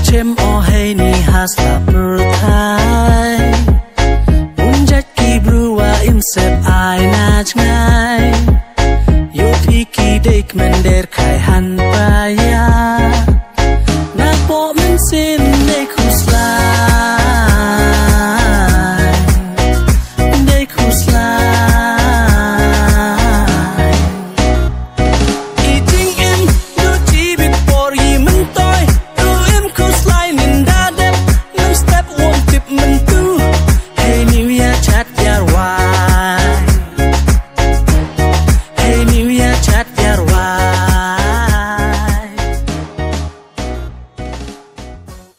chem o hey ni hasla purthai unjat ki brua imsep ai nach ngai yo phi ki dek men der khai han pa